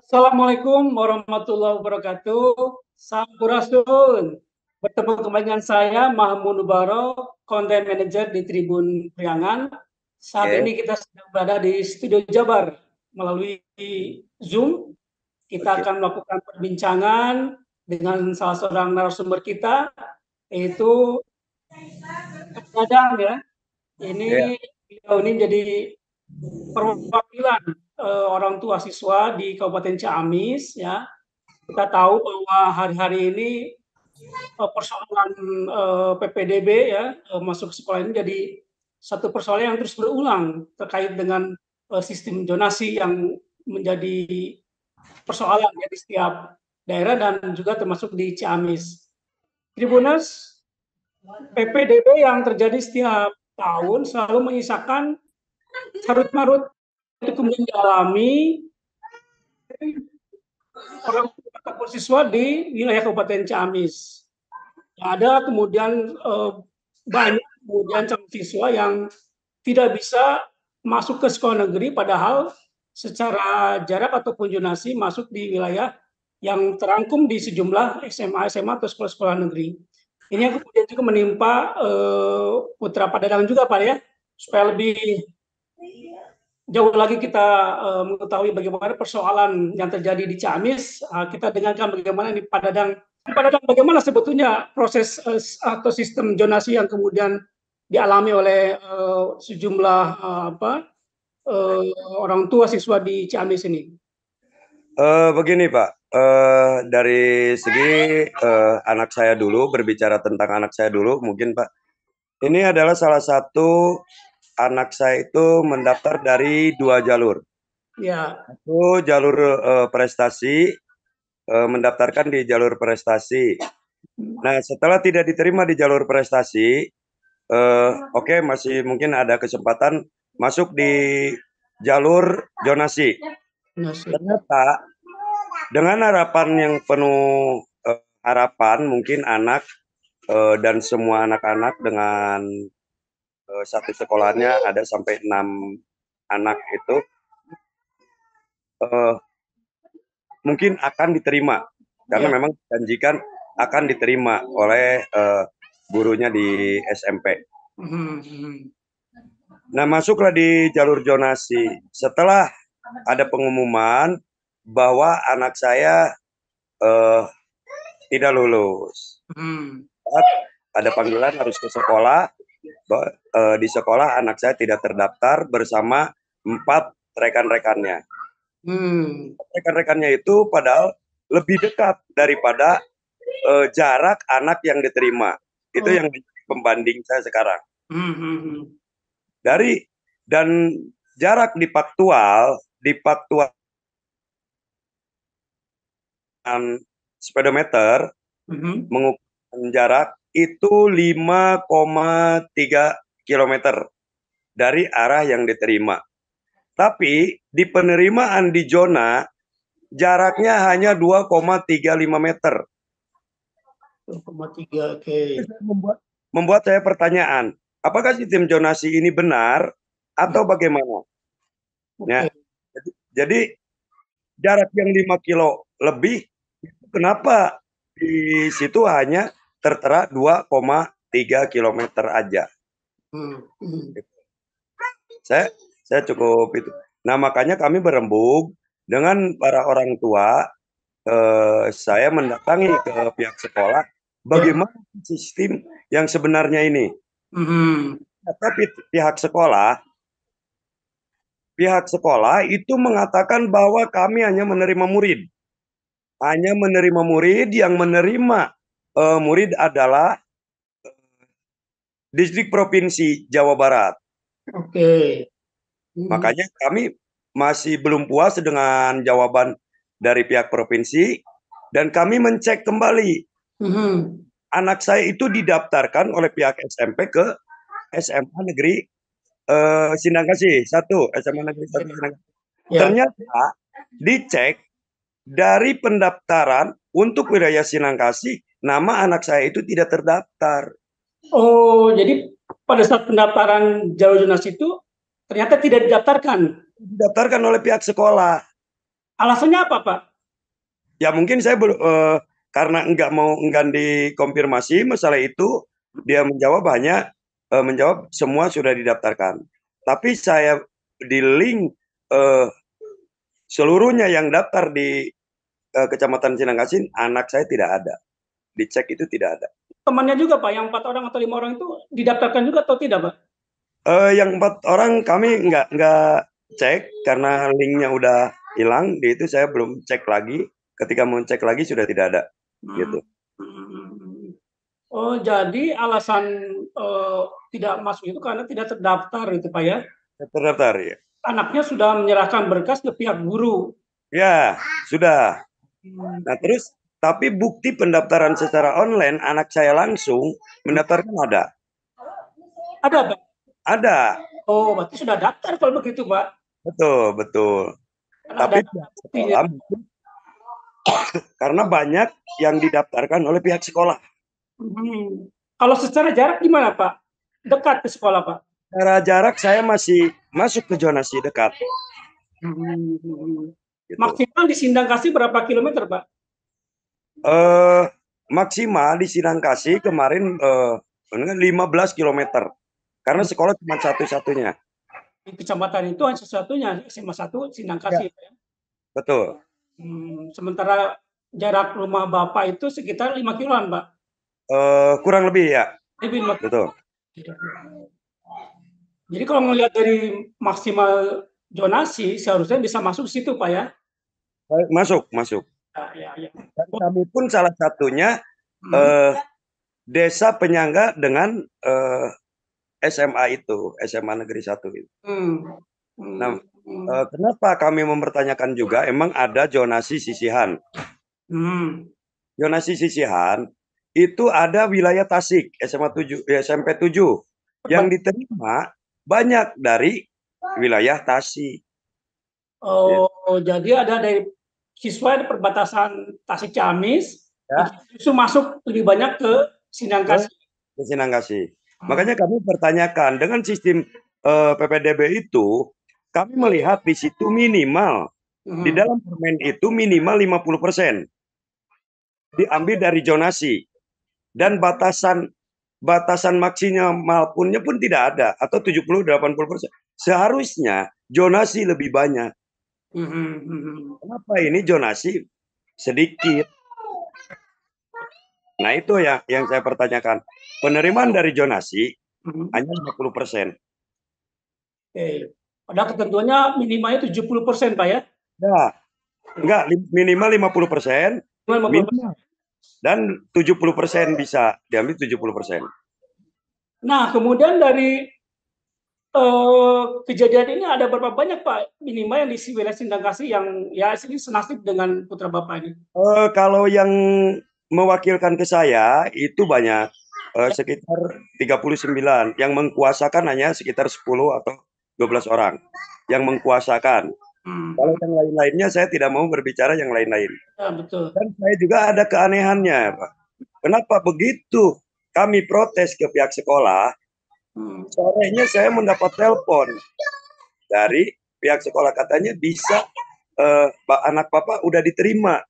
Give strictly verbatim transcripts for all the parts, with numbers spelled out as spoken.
Assalamualaikum warahmatullahi wabarakatuh. Sampurasun. Bertemu kembali dengan saya Mahmud Nubarok, Content Manager di Tribun Priangan. Saat Oke. ini kita sedang berada di Studio Jabar melalui Zoom. Kita Oke. akan melakukan perbincangan dengan salah seorang narasumber kita, yaitu Kang Dadang ya. Iya. Ini beliau ini jadi perwakilan eh, orang tua siswa di Kabupaten Ciamis ya. Kita tahu bahwa hari-hari ini eh, persoalan eh, P P D B ya eh, masuk sekolah ini jadi satu persoalan yang terus berulang terkait dengan eh, sistem zonasi yang menjadi persoalan ya di setiap daerah dan juga termasuk di Ciamis. Tribuners, P P D B yang terjadi setiap tahun selalu menyisakan carut-marut itu kemudian dialami orang ataupun siswa di wilayah Kabupaten Ciamis. Ada kemudian eh, banyak kemudian calon siswa yang tidak bisa masuk ke sekolah negeri padahal secara jarak ataupun zonasi masuk di wilayah yang terangkum di sejumlah S M A S M A atau sekolah-sekolah negeri. Ini yang kemudian juga menimpa eh, putra Pak Dadang juga Pak ya, supaya lebih jauh lagi kita uh, mengetahui bagaimana persoalan yang terjadi di Ciamis, uh, kita dengarkan bagaimana di Pak Dadang, Pak Dadang bagaimana sebetulnya proses uh, atau sistem zonasi yang kemudian dialami oleh uh, sejumlah uh, apa uh, orang tua siswa di Ciamis ini. Uh, begini Pak, uh, dari segi uh, anak saya dulu, berbicara tentang anak saya dulu mungkin Pak. Ini adalah salah satu anak saya itu mendaftar dari dua jalur. Ya. Satu jalur uh, prestasi, uh, mendaftarkan di jalur prestasi. Nah setelah tidak diterima di jalur prestasi, uh, oke okay, masih mungkin ada kesempatan masuk di jalur zonasi. Ternyata dengan harapan yang penuh uh, harapan mungkin anak uh, dan semua anak-anak dengan uh, satu sekolahnya ada sampai enam anak itu uh, mungkin akan diterima karena ya. Memang dijanjikan akan diterima oleh uh, gurunya di S M P. Nah masuklah di jalur zonasi setelah ada pengumuman bahwa anak saya uh, tidak lulus. Hmm. Ada panggilan harus ke sekolah. Uh, di sekolah anak saya tidak terdaftar bersama empat rekan-rekannya. Hmm. Rekan-rekannya itu padahal lebih dekat daripada uh, jarak anak yang diterima. Itu oh. Yang pembanding saya sekarang. Hmm. Dari dan jarak di faktual di faktual speedometer mm-hmm. mengukur jarak itu lima koma tiga kilometer dari arah yang diterima. Tapi di penerimaan di zona jaraknya hanya dua koma tiga lima meter. dua koma tiga, oke. Okay. Membuat, membuat saya pertanyaan, apakah sistem zonasi ini benar atau bagaimana? Okay. Ya, jadi, jadi jarak yang lima kilo lebih, kenapa di situ hanya tertera dua koma tiga kilometer aja? Hmm. Saya saya cukup itu. Nah makanya kami berembuk dengan para orang tua. Eh, saya mendatangi ke pihak sekolah. Bagaimana sistem yang sebenarnya ini? Hmm. Tapi pihak sekolah, pihak sekolah itu mengatakan bahwa kami hanya menerima murid. Hanya menerima murid, yang menerima uh, murid adalah uh, distrik provinsi Jawa Barat. Oke. Okay. Hmm. Makanya kami masih belum puas dengan jawaban dari pihak provinsi dan kami mencek kembali. Hmm. Anak saya itu didaftarkan oleh pihak S M P ke S M A Negeri uh, Sindang Kasih satu, S M A Negeri satu Sindang Kasih. Ya. Ternyata dicek dari pendaftaran untuk wilayah Sinangkasih, nama anak saya itu tidak terdaftar. Oh, jadi pada saat pendaftaran jalur zonasi itu ternyata tidak didaftarkan? Didaftarkan oleh pihak sekolah. Alasannya apa, Pak? Ya mungkin saya belum uh, karena enggak mau enggan dikonfirmasi masalah itu, dia menjawab hanya uh, menjawab semua sudah didaftarkan. Tapi saya di link uh, seluruhnya yang daftar di uh, Kecamatan Sinangkasih, anak saya tidak ada. Dicek itu tidak ada. Temannya juga, Pak, yang empat orang atau lima orang itu didaftarkan juga atau tidak, Pak? Uh, yang empat orang kami nggak nggak cek karena linknya udah hilang. Di itu saya belum cek lagi. Ketika mau cek lagi sudah tidak ada. Hmm. Gitu. Oh, jadi alasan uh, tidak masuk itu karena tidak terdaftar itu, Pak ya? Terdaftar ya. Anaknya sudah menyerahkan berkas ke pihak guru. Ya, sudah. Nah, terus tapi bukti pendaftaran secara online anak saya langsung mendaftarkan ada. Ada, Pak? Ada. Oh, berarti sudah daftar kalau begitu, Pak. Betul, betul. Karena tapi pihak sekolah mungkin karena banyak yang didaftarkan oleh pihak sekolah. Hmm. Kalau secara jarak gimana, Pak? Dekat ke sekolah, Pak? Secara jarak saya masih masuk ke zonasi dekat. Hmm. Gitu. Maksimal di Sindangkasih berapa kilometer, Pak? Uh, maksimal di Sindangkasih kemarin uh, lima belas kilometer. Karena sekolah cuma satu-satunya. Di kecamatan itu hanya satu-satunya, S M A satu Sindangkasih. Ya. Betul. Hmm, sementara jarak rumah Bapak itu sekitar lima kiloan, Pak? Uh, kurang lebih ya. Lebih lima. Betul. Jadi kalau melihat dari maksimal zonasi, seharusnya bisa masuk situ, Pak ya? Masuk, masuk. Ya, ya, ya. Dan kami pun salah satunya hmm. uh, desa penyangga dengan uh, S M A itu, S M A Negeri satu itu. Hmm. Hmm. Nah, uh, kenapa kami mempertanyakan juga? Emang ada zonasi sisihan. Hmm. Zonasi sisihan itu ada wilayah Tasik, S M A tujuh, S M P tujuh yang diterima banyak dari wilayah Tasik. Oh, ya. Jadi ada dari siswa di perbatasan Tasik Ciamis, ya. Justru masuk lebih banyak ke Sindangkasih. Ke Sindangkasih. Hmm. Makanya kami pertanyakan dengan sistem uh, P P D B itu, kami melihat di situ minimal hmm. di dalam permen itu minimal lima puluh persen diambil dari zonasi dan batasan batasan maksimal punnya pun tidak ada atau tujuh puluh delapan puluh persen. Seharusnya zonasi lebih banyak. Hmm. Kenapa ini zonasi sedikit? Nah, itu yang yang saya pertanyakan. Penerimaan dari zonasi hmm. hanya lima puluh persen. Oke. Padahal ketentuannya minimalnya tujuh puluh persen, Pak ya? Ya. Enggak, minimal lima puluh persen. Minimal. Dan tujuh puluh persen bisa diambil tujuh puluh persen. Nah, kemudian dari uh, kejadian ini ada berapa banyak, Pak, minimal yang di wilayah Sindangkasih yang ya ini senasib dengan putra Bapak ini? Uh, kalau yang mewakilkan ke saya itu banyak, uh, sekitar tiga puluh sembilan. Yang mengkuasakan hanya sekitar sepuluh atau dua belas orang yang mengkuasakan. Hmm. Kalau yang lain-lainnya saya tidak mau berbicara yang lain-lain. Ya, betul. Dan saya juga ada keanehannya, Pak. Kenapa begitu kami protes ke pihak sekolah, hmm. sorenya saya mendapat telepon dari pihak sekolah, katanya bisa uh, anak Bapak udah diterima.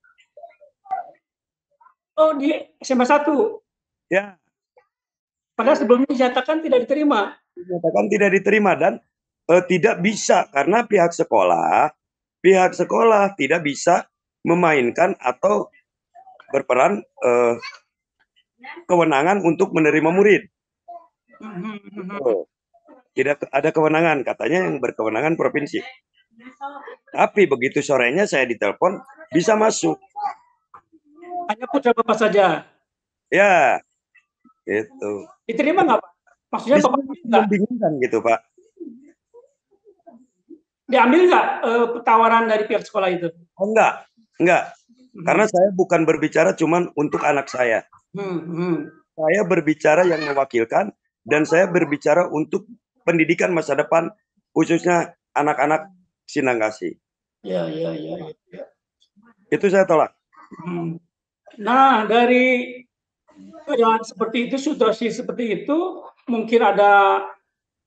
Oh, di S M A satu? Ya. Padahal sebelumnya dinyatakan tidak diterima. Dinyatakan tidak diterima dan uh, tidak bisa karena pihak sekolah pihak sekolah tidak bisa memainkan atau berperan uh, kewenangan untuk menerima murid. Oh, tidak ada kewenangan, katanya yang berkewenangan provinsi. Tapi begitu sorenya saya ditelepon bisa masuk. Hanya putra Bapak saja. Ya, itu. Diterima nggak, Pak? Maksudnya Bapak membingungkan gitu, Pak. Diambil nggak uh, tawaran dari pihak sekolah itu? Oh, enggak, enggak. Hmm. Karena saya bukan berbicara cuman untuk anak saya. Hmm. Hmm. Saya berbicara yang mewakilkan dan saya berbicara untuk pendidikan masa depan khususnya anak-anak Sindangkasih. Ya, ya, ya, ya. Itu saya tolak. Hmm. Nah, dari keadaan seperti itu, situasi seperti itu, mungkin ada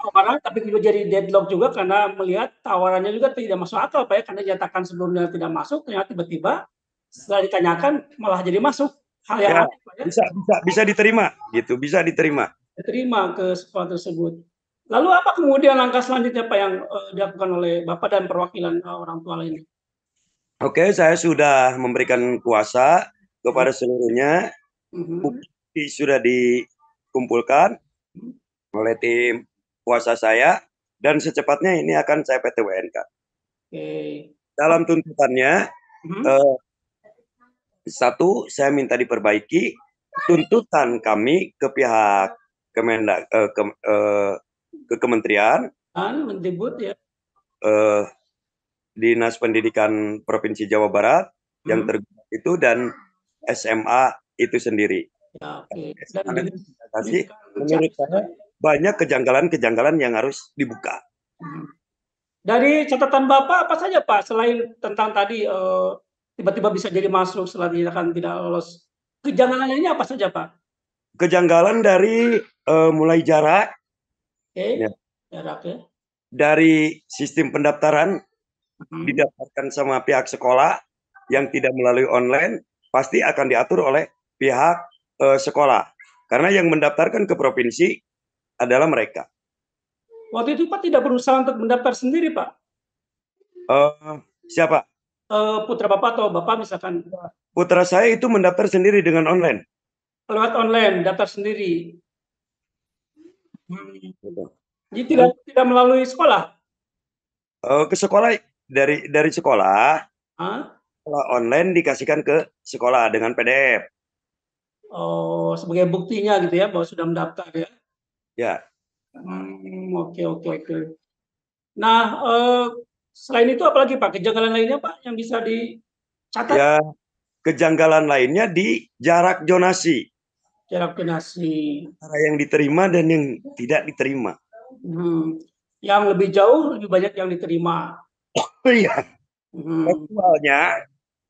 tawaran, tapi juga jadi deadlock juga karena melihat tawarannya juga tidak masuk akal, Pak, ya, karena dinyatakan sebelumnya tidak masuk, ternyata tiba-tiba setelah ditanyakan malah jadi masuk. Hal yang Ya, aneh, Pak, ya. bisa bisa bisa diterima, gitu, bisa diterima. Diterima ke sekolah tersebut. Lalu apa kemudian langkah selanjutnya, Pak, yang, eee, dilakukan oleh Bapak dan perwakilan, eee, orang tua lainnya? Oke, saya sudah memberikan kuasa Mhm. kepada seluruhnya. Mhm. Bukti sudah dikumpulkan Mhm. oleh tim kuasa saya dan secepatnya ini akan saya P T W N-kan. Oke. Ap Dalam tuntutannya, Mhm. eee, satu, saya minta diperbaiki tuntutan kami ke pihak Kemendak eee, kem eee, ke kementerian Kan Mendikbud, ya. eee, Dinas Pendidikan Provinsi Jawa Barat yang Mhm. tergugat itu dan S M A itu sendiri. Ya, oke. Dan dengan Kasih, pendidikan menurut Ciamis saya tadi. banyak kejanggalan-kejanggalan yang harus dibuka. Mhm. Dari catatan Bapak apa saja, Pak, selain tentang tadi, eee, tiba-tiba bisa jadi masuk setelah dinyatakan tidak lolos. Kejanggalan lainnya apa saja, Pak? Kejanggalan dari, eee, mulai jarak ya. Oke, jaraknya. Dari sistem pendaftaran, Mhm. didaftarkan sama pihak sekolah yang tidak melalui online, pasti akan diatur oleh pihak, eee, sekolah. Karena yang mendaftarkan ke provinsi adalah mereka. Waktu itu, Pak, tidak berusaha untuk mendaftar sendiri, Pak? Eee, siapa? Eee, putra Bapak atau Bapak misalkan. Putra saya itu mendaftar sendiri dengan online. Lewat online, daftar sendiri? Hmm. Gitu. Jadi tidak tidak melalui sekolah? Eee, ke sekolah dari dari sekolah, Ah? sekolah online dikasihkan ke sekolah dengan P D F. Oh, sebagai buktinya gitu ya, bahwa sudah mendaftar ya? Ya. Mmm, oke oke oke. Nah, eee, selain itu apalagi, Pak, kejanggalan lainnya, Pak, yang bisa dicatat? Ya, kejanggalan lainnya di jarak zonasi. Jarak donasi. Antara yang diterima dan yang tidak diterima. Mhm. Yang lebih jauh, lebih banyak yang diterima. Oh, iya. Mhm. Faktualnya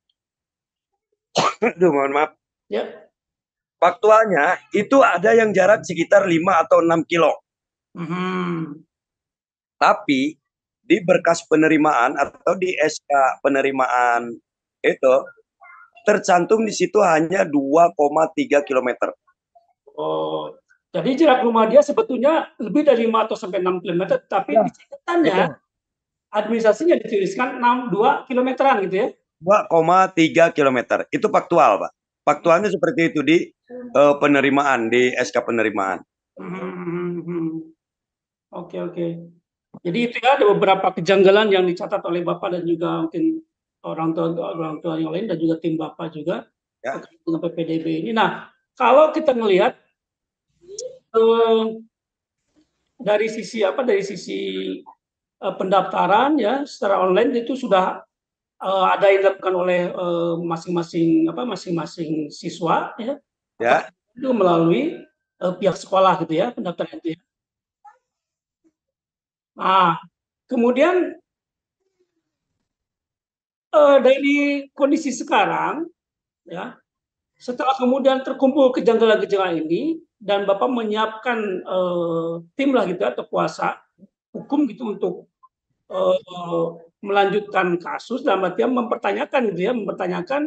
aduh, mohon maaf. Ya. Faktualnya, itu ada yang jarak sekitar lima atau enam kilo. Mhm. Tapi, di berkas penerimaan atau di S K penerimaan itu, tercantum di situ hanya dua koma tiga kilometer. Oh, jadi jarak rumah dia sebetulnya lebih dari lima atau sampai enam kilometer, tapi Ya, di catatannya, betul. administrasinya dituliskan enam, dua kilometeran gitu ya? dua koma tiga kilometer, itu faktual, Pak. Faktualnya seperti itu di, eee, penerimaan, di S K penerimaan. Mhm mhm mhm. Oke oke. Jadi itu ya, ada beberapa kejanggalan yang dicatat oleh Bapak dan juga mungkin orang tua orang tua yang lain dan juga tim Bapak juga, Ya. terkait dengan P P D B ini. Nah, kalau kita ngelihat, eee, dari sisi apa, dari sisi, eee, pendaftaran ya, secara online itu sudah, eee, ada yang dilakukan oleh, eee, masing-masing apa, masing-masing siswa ya, Ya. apakah itu melalui, eee, pihak sekolah gitu ya, pendaftaran itu ya? Nah, kemudian eee, dari kondisi sekarang, ya, setelah kemudian terkumpul kejanggalan-kejanggalan ini dan Bapak menyiapkan, eee, tim lah gitu atau kuasa hukum gitu untuk, eee, melanjutkan kasus, dalam artian mempertanyakan gitu ya, mempertanyakan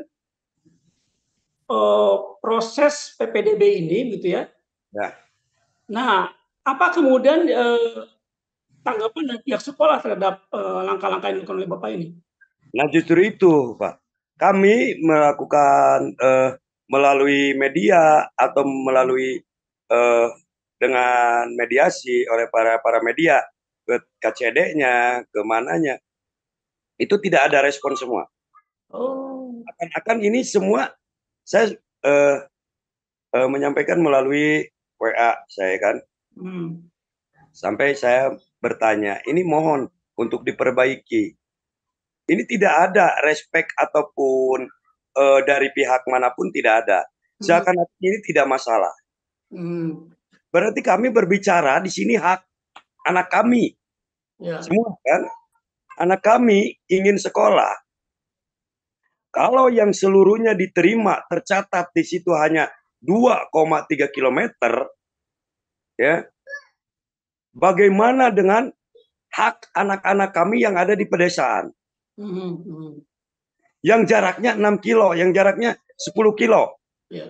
eee, proses P P D B ini gitu ya. Ya. Nah, apa kemudian, eee, tanggapan dari pihak sekolah terhadap, eee, langkah-langkah yang dilakukan oleh Bapak ini? Nah, justru itu, Pak. Kami melakukan, eee, melalui media atau melalui, eee, dengan mediasi oleh para para media, ke K C D-nya, ke mananya, itu tidak ada respon semua. Oh. Seakan-akan ini semua saya, eee eee, menyampaikan melalui W A saya kan. Mmm. Sampai saya bertanya, "Ini mohon untuk diperbaiki." Ini tidak ada respek ataupun, eee, dari pihak manapun tidak ada. Mhm. Seakan-akan ini tidak masalah. Mmm. Berarti kami berbicara di sini hak anak kami. Ya. Semua kan, anak kami ingin sekolah. Kalau yang seluruhnya diterima, tercatat di situ hanya dua koma tiga kilometer, ya. bagaimana dengan hak anak-anak kami yang ada di pedesaan? Hmm. Yang jaraknya enam kilo, yang jaraknya sepuluh kilo. Yeah.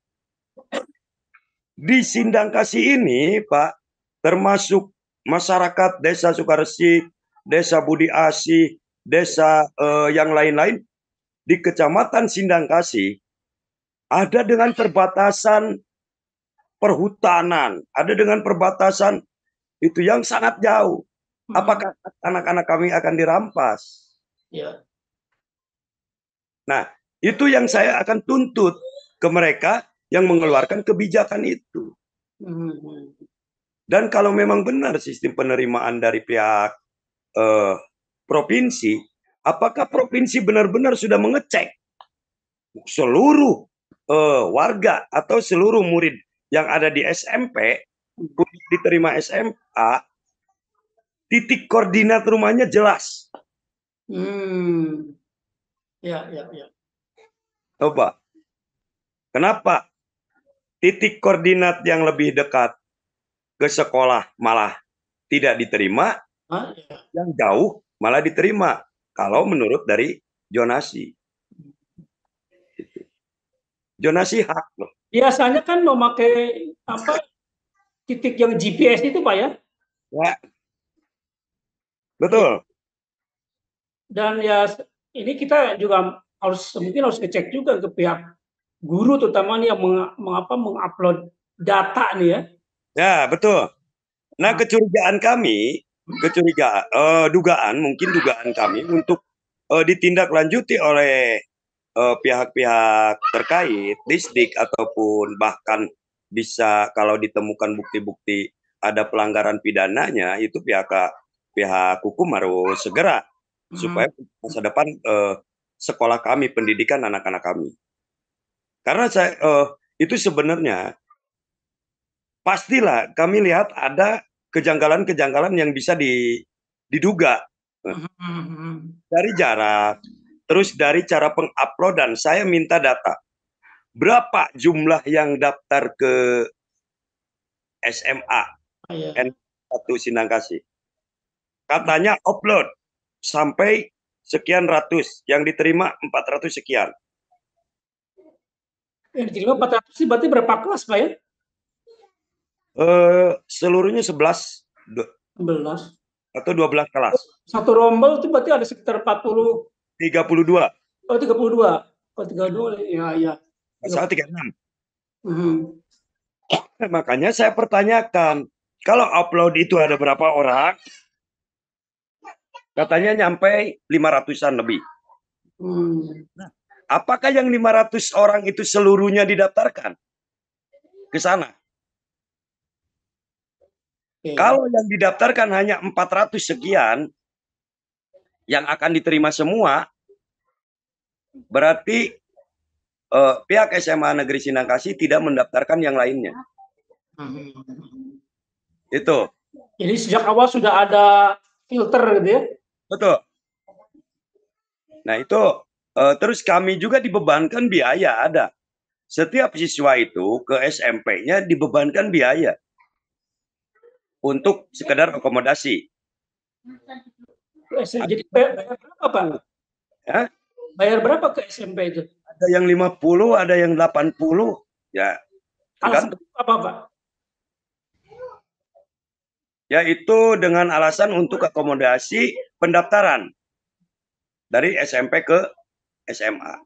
Di Sindangkasih ini, Pak, termasuk masyarakat Desa Sukaresik, Desa Budi Asih, desa eh, yang lain-lain di Kecamatan Sindangkasih ada dengan perbatasan perhutanan, ada dengan perbatasan itu yang sangat jauh. Apakah anak-anak kami akan dirampas? Ya. Nah, itu yang saya akan tuntut ke mereka yang mengeluarkan kebijakan itu. Dan kalau memang benar sistem penerimaan dari pihak eh, provinsi, apakah provinsi benar-benar sudah mengecek seluruh eh, warga atau seluruh murid yang ada di S M P untuk diterima S M A, titik koordinat rumahnya jelas. Hmm. Ya, ya, ya. Coba, kenapa titik koordinat yang lebih dekat ke sekolah malah tidak diterima, Ah, ya. yang jauh malah diterima kalau menurut dari zonasi. Zonasi hak loh. Biasanya kan memakai apa titik yang G P S itu, Pak, ya? Ya. Betul. Dan ya ini kita juga harus mungkin harus ngecek juga ke pihak guru terutama nih yang meng, mengapa mengupload data nih ya. Ya, betul. Nah, kecurigaan kami, kecurigaan, uh, dugaan, mungkin dugaan kami untuk uh, ditindaklanjuti oleh pihak-pihak uh, terkait, Disdik ataupun bahkan bisa kalau ditemukan bukti-bukti ada pelanggaran pidananya, itu pihak pihak hukum harus segera hmm. supaya masa depan uh, sekolah kami, pendidikan anak-anak kami. Karena saya uh, itu sebenarnya pastilah kami lihat ada kejanggalan-kejanggalan yang bisa diduga dari jarak, terus dari cara penguploadan. Saya minta data berapa jumlah yang daftar ke S M A N satu Sindangkasih. Katanya upload sampai sekian ratus, yang diterima empat ratus sekian. Yang diterima empat ratus sih berarti berapa kelas, Pak ya? Uh, seluruhnya sebelas sebelas atau dua belas kelas. Satu rombel itu berarti ada sekitar empat puluh tiga puluh dua. Oh, tiga puluh dua. Oh, tiga puluh dua ya ya. Salah tiga puluh enam. Hmm. Nah, makanya saya pertanyakan, kalau upload itu ada berapa orang? Katanya nyampe lima ratusan lebih. Hmm. Nah, apakah yang lima ratus orang itu seluruhnya didaftarkan ke sana? Okay. Kalau yang didaftarkan hanya empat ratus sekian, yang akan diterima semua, berarti eh, pihak S M A Negeri Sindangkasih tidak mendaftarkan yang lainnya. Hmm. Itu. Jadi sejak awal sudah ada filter gitu ya? Betul. Nah itu, eh, terus kami juga dibebankan biaya ada. Setiap siswa itu ke S M P-nya dibebankan biaya untuk sekedar akomodasi. Jadi bayar berapa, Pak? Ya? Bayar berapa ke S M P itu? Ada yang lima puluh, ada yang delapan puluh. Ya. Alasan apa, Pak? Yaitu dengan alasan untuk akomodasi pendaftaran dari S M P ke S M A.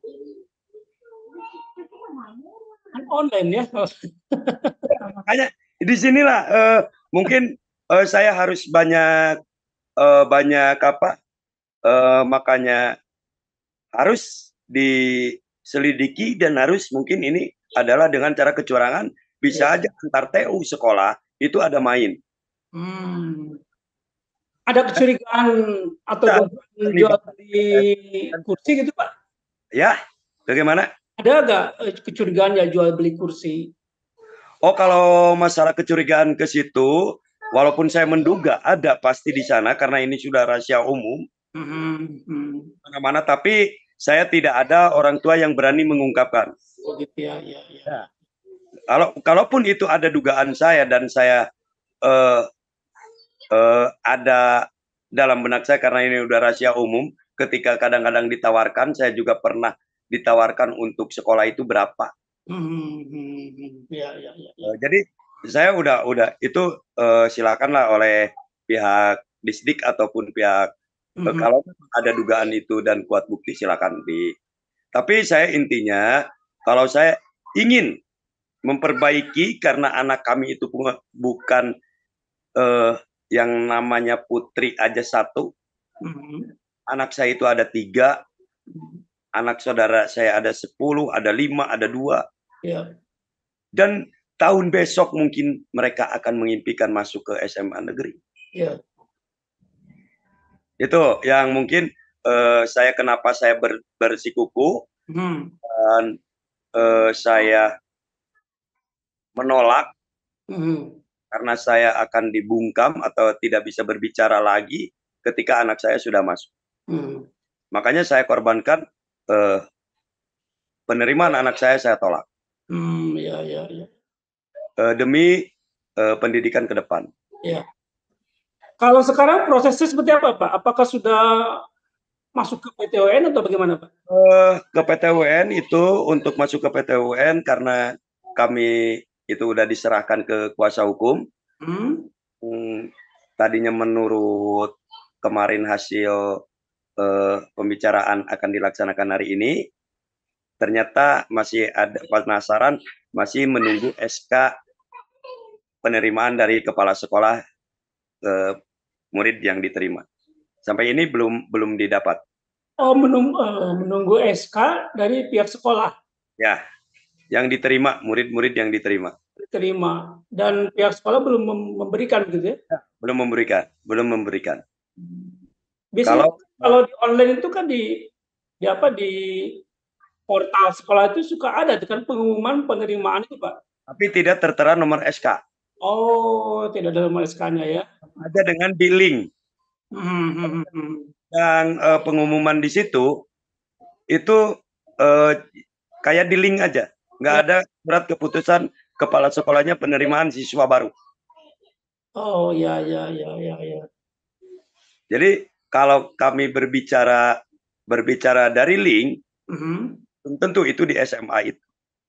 Kan online ya. Makanya di sinilah uh, mungkin uh, saya harus banyak uh, banyak apa uh, makanya harus diselidiki dan harus mungkin ini adalah dengan cara kecurangan bisa aja antar T U sekolah itu ada main. Hmm. Ada kecurigaan atau jual beli kursi gitu, Pak? Ya, bagaimana? Ada nggak kecurigaan ya jual beli kursi? Oh, kalau masalah kecurigaan ke situ, walaupun saya menduga ada pasti di sana karena ini sudah rahasia umum. Mana-mana, tapi saya tidak ada orang tua yang berani mengungkapkan. Oh gitu ya, ya, ya. Kalau kalaupun itu ada dugaan saya dan saya eh, uh, ada dalam benak saya karena ini udah rahasia umum. Ketika kadang-kadang ditawarkan, saya juga pernah ditawarkan untuk sekolah itu berapa. Hmm, hmm, hmm. Ya, ya, ya, ya. Uh, jadi saya udah udah itu uh, silakanlah oleh pihak Disdik ataupun pihak uh, Hmm. kalau ada dugaan itu dan kuat bukti silakan di. Tapi saya intinya kalau saya ingin memperbaiki karena anak kami itu bukan uh, yang namanya Putri aja satu. Hmm. Anak saya itu ada tiga, Hmm. anak saudara saya ada sepuluh, ada lima, ada dua. Ya. Dan tahun besok mungkin mereka akan mengimpikan masuk ke S M A negeri. Ya. Itu yang mungkin uh, saya kenapa saya ber, bersikuku Hmm. dan uh, saya menolak Hmm. karena saya akan dibungkam atau tidak bisa berbicara lagi ketika anak saya sudah masuk. Hmm. Makanya saya korbankan uh, penerimaan anak saya saya tolak. Hmm. Ya, ya, ya. Uh, demi uh, pendidikan ke depan. Ya. Kalau sekarang prosesnya seperti apa, Pak? Apakah sudah masuk ke P T W N atau bagaimana, Pak? Uh, ke P T W N itu untuk masuk ke P T W N karena kami itu udah diserahkan ke kuasa hukum. Hmm. Hmm, tadinya menurut kemarin hasil uh, pembicaraan akan dilaksanakan hari ini, ternyata masih ada penasaran, masih menunggu S K penerimaan dari kepala sekolah uh, murid yang diterima. Sampai ini belum belum didapat. Oh, menunggu, uh, menunggu S K dari pihak sekolah. Ya, yang diterima, murid-murid yang diterima. Diterima. Dan pihak sekolah belum memberikan gitu ya? Ya, belum memberikan, belum memberikan. Biasanya Kalau kalau di online itu kan di di apa di portal sekolah itu suka ada kan pengumuman penerimaan itu, Pak. Tapi tidak tertera nomor S K. Oh, tidak ada nomor S K-nya ya? Ada dengan billing. Hmm, hmm, hmm. Yang uh, pengumuman di situ itu uh, kayak di link aja, nggak Ya. ada surat keputusan kepala sekolahnya penerimaan siswa baru. Oh, ya, ya, ya, ya, ya. Jadi kalau kami berbicara berbicara dari link, Hmm. tentu itu di S M A itu.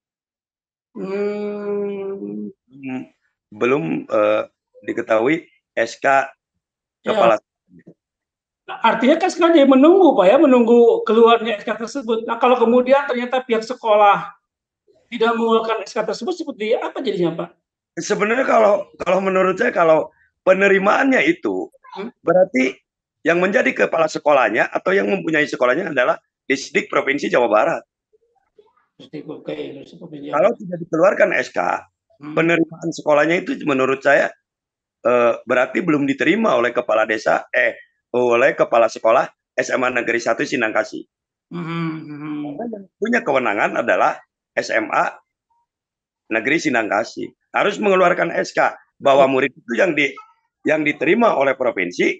Hmm. Hmm, belum uh, diketahui S K Ya. kepala. Nah, artinya kan sekarang dia menunggu, Pak ya, menunggu keluarnya S K tersebut. Nah, kalau kemudian ternyata pihak sekolah tidak mengeluarkan S K tersebut, seperti apa jadinya, Pak? Sebenarnya kalau kalau menurut saya kalau penerimaannya itu Hmm? berarti yang menjadi kepala sekolahnya atau yang mempunyai sekolahnya adalah Disdik Provinsi Jawa Barat. Oke, Kalau tidak dikeluarkan S K, hmm. penerimaan sekolahnya itu menurut saya eh, berarti belum diterima oleh kepala desa, eh oleh kepala sekolah S M A Negeri satu Sinangkasi. Hmm, hmm. Karena yang punya kewenangan adalah S M A Negeri Sinangkasi. Harus mengeluarkan S K bahwa murid itu yang di yang diterima oleh provinsi,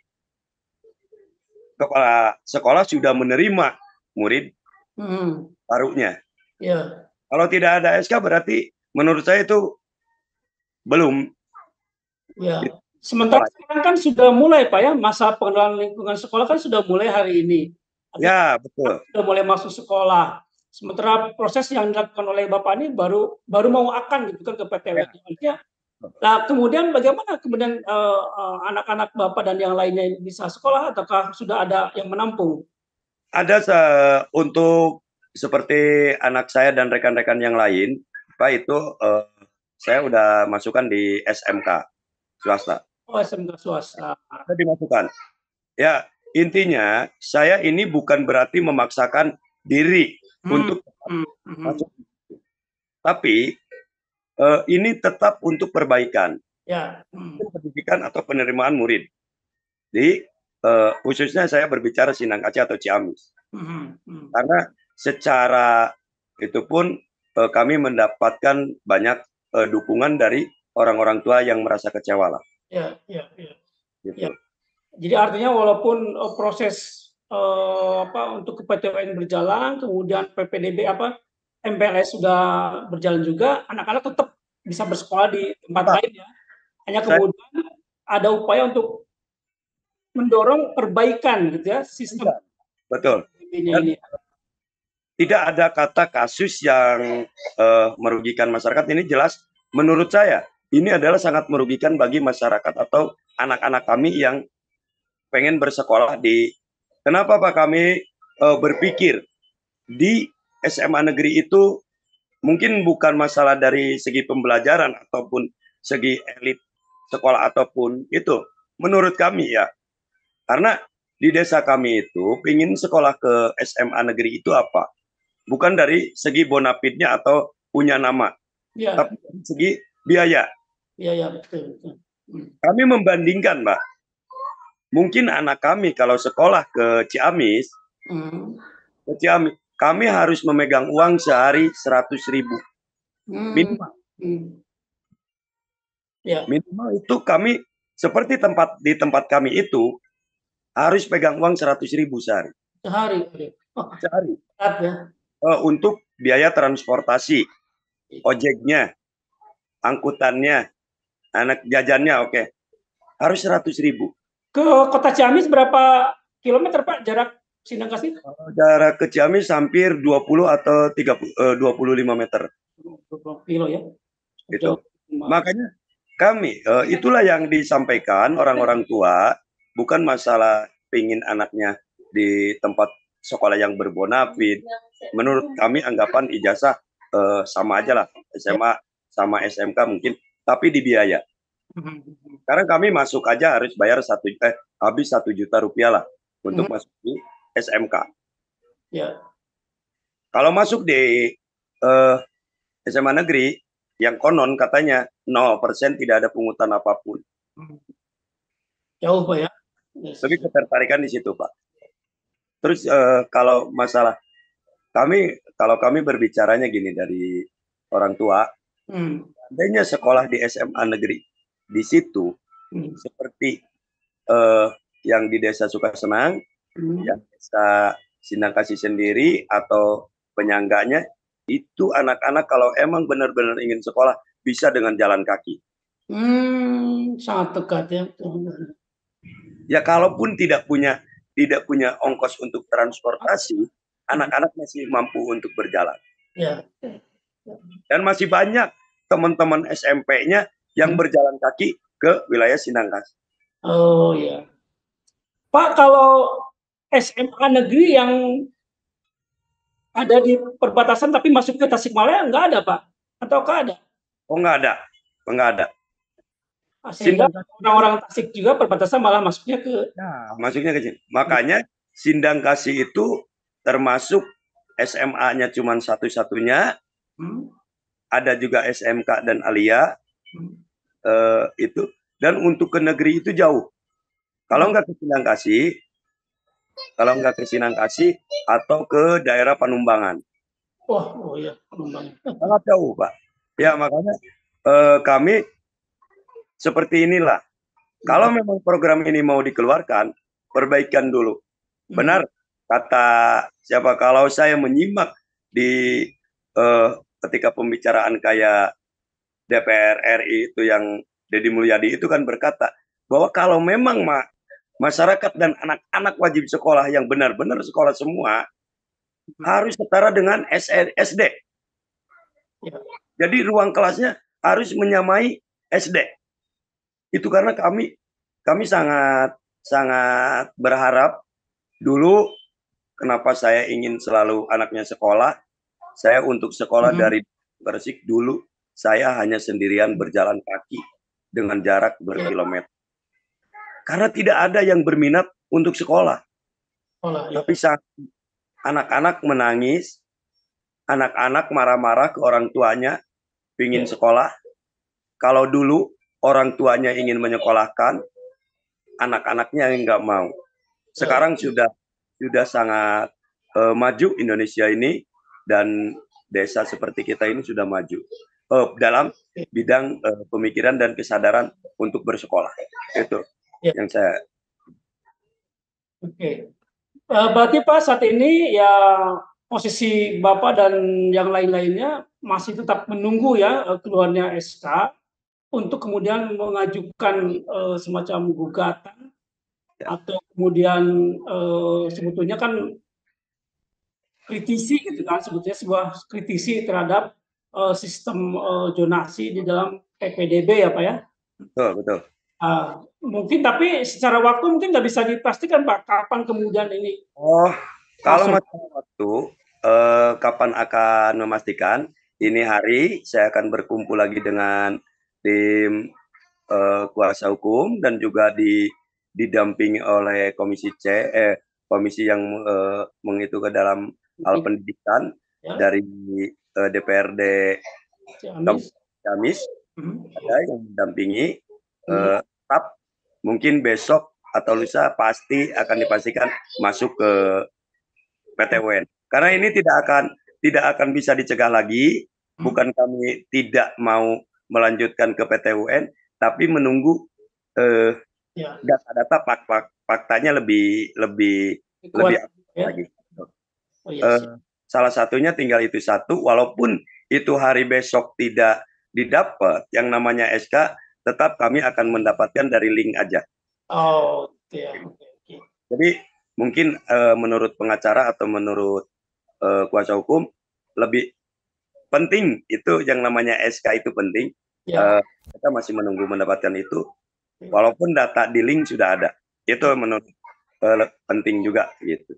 kepala sekolah sudah menerima murid Hmm. barunya. Ya. Kalau tidak ada S K berarti menurut saya itu belum. Ya. Sementara sekarang kan sudah mulai, Pak ya, masa pengenalan lingkungan sekolah kan sudah mulai hari ini. Ya, betul. Sudah mulai masuk sekolah. Sementara proses yang dilakukan oleh Bapak ini baru baru mau akan gitu kan ke P T W N. Ya. Nah, kemudian bagaimana kemudian uh, uh, anak-anak Bapak dan yang lainnya bisa sekolah ataukah sudah ada yang menampung? Ada se untuk seperti anak saya dan rekan-rekan yang lain, Pak itu uh, saya udah masukkan di S M K swasta. Oh, S M K swasta. Saya dimasukkan. Ya, intinya saya ini bukan berarti memaksakan diri Hmm, untuk hmm, hmm. masuk. Tapi uh, ini tetap untuk perbaikan. Ya. Hmm. Pendidikan atau penerimaan murid. Jadi uh, khususnya saya berbicara Sinangkasi atau Ciamis. Hmm, hmm. Karena secara itu pun uh, kami mendapatkan banyak uh, dukungan dari orang-orang tua yang merasa kecewa lah. Ya, ya, ya. Gitu. Ya. Jadi artinya walaupun uh, proses uh, apa untuk ke P T W N berjalan, kemudian P P D B apa M P L S sudah berjalan juga, anak-anak tetap bisa bersekolah di tempat Pak, lain ya. Hanya saya, kemudian ada upaya untuk mendorong perbaikan gitu ya sistem. Betul. Dan tidak ada kata kasus yang uh, merugikan masyarakat. Ini jelas menurut saya ini adalah sangat merugikan bagi masyarakat atau anak-anak kami yang pengen bersekolah di. Kenapa Pak kami uh, berpikir di S M A negeri itu mungkin bukan masalah dari segi pembelajaran ataupun segi elit sekolah ataupun itu. Menurut kami ya, karena di desa kami itu ingin sekolah ke S M A negeri itu apa? Bukan dari segi bonafidnya atau punya nama, ya. Tapi dari segi biaya. Iya, ya, betul, betul. Hmm. Kami membandingkan, Mbak. Mungkin anak kami kalau sekolah ke Ciamis, hmm. ke Ciamis, kami harus memegang uang sehari seratus ribu. Hmm. Minimal. Hmm. Ya. Minimal itu kami, seperti tempat di tempat kami itu, harus pegang uang seratus ribu sehari. Sehari? Oh, sehari. Ya. Uh, untuk biaya transportasi, ojeknya, angkutannya, anak jajannya, oke, okay. Harus seratus ribu. Ke kota Ciamis berapa kilometer Pak jarak Sindangkasih? Uh, jarak ke Ciamis hampir dua puluh atau tiga puluh, uh, dua puluh lima meter. dua puluh kilo ya? Itu. Makanya kami, uh, itulah yang disampaikan orang-orang tua, bukan masalah pingin anaknya di tempat sekolah yang berbonafid. Menurut kami anggapan ijazah eh, sama aja lah, S M A sama S M K mungkin, tapi di biaya. Sekarang kami masuk aja harus bayar satu eh habis satu juta rupiah lah untuk hmm. masuk di S M K. Ya. Kalau masuk di eh, S M A negeri yang konon katanya nol persen tidak ada pungutan apapun. Jauh Pak ya. Yes. Tapi ketertarikan di situ Pak. Terus eh, kalau masalah kami, kalau kami berbicaranya gini dari orang tua, hmm. adanya sekolah di S M A negeri di situ, hmm. seperti uh, yang di desa Sukasenang, hmm. yang desa Sindangkasih sendiri atau penyangganya, itu anak-anak kalau emang benar-benar ingin sekolah bisa dengan jalan kaki. Hmm, sangat dekat ya. Ya kalaupun tidak punya tidak punya ongkos untuk transportasi, anak-anak masih mampu untuk berjalan. Ya. Dan masih banyak teman-teman S M P-nya yang hmm. berjalan kaki ke wilayah Sindangkasih. Oh ya. Pak, kalau S M A negeri yang ada di perbatasan tapi masuk ke Tasikmalaya nggak ada Pak? Ataukah ada? Oh nggak ada, nggak ada. Sehingga orang-orang Tasik juga perbatasan malah masuknya ke. Nah, masuknya ke sini. Makanya Sindangkasih itu termasuk S M A-nya cuma satu-satunya, hmm. ada juga S M K dan Alia, hmm. uh, itu, dan untuk ke negeri itu jauh. Kalau nggak ke Sindangkasih, kalau nggak ke Sindangkasih atau ke daerah Panumbangan. Oh, oh ya, Panumbangan. Sangat jauh, Pak. Ya makanya uh, kami seperti inilah. Hmm. Kalau memang program ini mau dikeluarkan, perbaikan dulu. Hmm. Benar. Kata siapa, kalau saya menyimak di uh, ketika pembicaraan kayak D P R R I itu yang Deddy Mulyadi itu kan berkata bahwa kalau memang ma masyarakat dan anak-anak wajib sekolah yang benar-benar sekolah semua hmm. harus setara dengan S D. Ya. Jadi ruang kelasnya harus menyamai S D. Itu karena kami kami sangat sangat berharap dulu. Kenapa saya ingin selalu anaknya sekolah? Saya untuk sekolah hmm. dari Gresik dulu, saya hanya sendirian berjalan kaki dengan jarak berkilometer. Karena tidak ada yang berminat untuk sekolah. Oh, ya. Tapi saat anak-anak menangis, anak-anak marah-marah ke orang tuanya, ingin ya. sekolah. Kalau dulu orang tuanya ingin menyekolahkan, anak-anaknya yang nggak mau. Sekarang ya. sudah sudah sangat uh, maju Indonesia ini, dan desa seperti kita ini sudah maju uh, dalam bidang uh, pemikiran dan kesadaran untuk bersekolah. Itu ya. yang saya. Oke, uh, berarti Pak saat ini ya posisi Bapak dan yang lain-lainnya masih tetap menunggu ya keluarnya S K untuk kemudian mengajukan uh, semacam gugatan atau kemudian uh, sebetulnya kan kritisi gitu kan, sebetulnya sebuah kritisi terhadap uh, sistem uh, zonasi di dalam P P D B ya Pak ya. Betul, betul. Uh, mungkin tapi secara waktu mungkin nggak bisa dipastikan Pak, kapan kemudian ini. Oh, kalau masuk. masalah waktu, uh, kapan akan memastikan? Ini hari saya akan berkumpul lagi dengan tim uh, kuasa hukum dan juga di didampingi oleh komisi C, eh, komisi yang uh, menghitung ke dalam hal pendidikan ya. Dari uh, D P R D Ciamis, Ciamis hmm. ada yang mendampingi. Uh, tetap mungkin besok atau lusa pasti akan dipastikan masuk ke P T U N. Karena ini tidak akan tidak akan bisa dicegah lagi. Bukan kami tidak mau melanjutkan ke P T U N, tapi menunggu eh, ya. data-data fak fak faktanya lebih lebih Kuat, lebih ya? lagi. Oh, yes. eh, salah satunya tinggal itu satu, walaupun itu hari besok tidak didapat yang namanya S K, tetap kami akan mendapatkan dari link aja. Oh, ya. Okay. Jadi mungkin uh, menurut pengacara atau menurut uh, kuasa hukum lebih penting itu yang namanya S K itu penting. Ya. Uh, kita masih menunggu mendapatkan itu, walaupun data di link sudah ada. Itu menurut uh, penting juga gitu.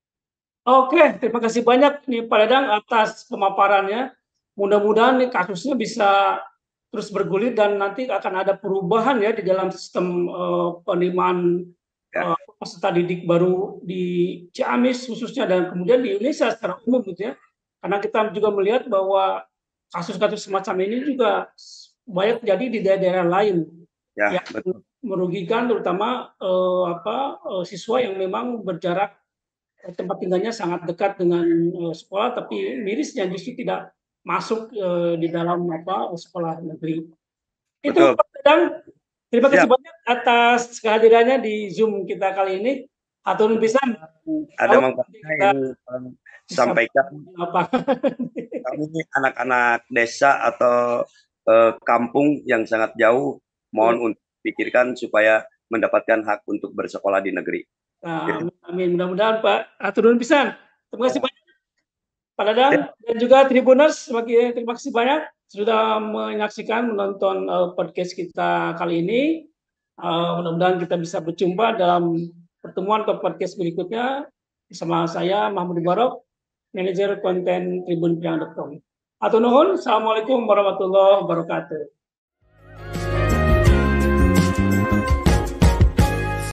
Oke, terima kasih banyak nih Pak Dadang atas pemaparannya. Mudah-mudahan nih kasusnya bisa terus bergulir dan nanti akan ada perubahan ya di dalam sistem uh, penerimaan ya. uh, peserta didik baru di Ciamis khususnya dan kemudian di Indonesia secara umum gitu ya. Karena kita juga melihat bahwa kasus-kasus semacam ini juga banyak terjadi di daerah-daerah lain ya, yang betul. Merugikan terutama uh, apa uh, siswa yang memang berjarak tempat tinggalnya sangat dekat dengan uh, sekolah, tapi mirisnya justru tidak masuk uh, di dalam apa sekolah negeri. Itu Pak Dadang, terima kasih Siap. banyak atas kehadirannya di Zoom kita kali ini. Atur pisan. Ada manfaatnya yang sampaikan. Apa? Kami anak-anak desa atau uh, kampung yang sangat jauh, mohon ya. untuk pikirkan supaya mendapatkan hak untuk bersekolah di negeri. Nah, amin, mudah-mudahan Pak. Atur nuhun pisan. Terima kasih banyak Pak Dadang dan juga Tribuners. Terima kasih banyak sudah menyaksikan menonton uh, podcast kita kali ini. Uh, mudah-mudahan kita bisa berjumpa dalam pertemuan ke podcast berikutnya bersama saya Mahmud Barok, manajer konten tribun priang titik com. Atur nuhun. Assalamualaikum warahmatullahi wabarakatuh.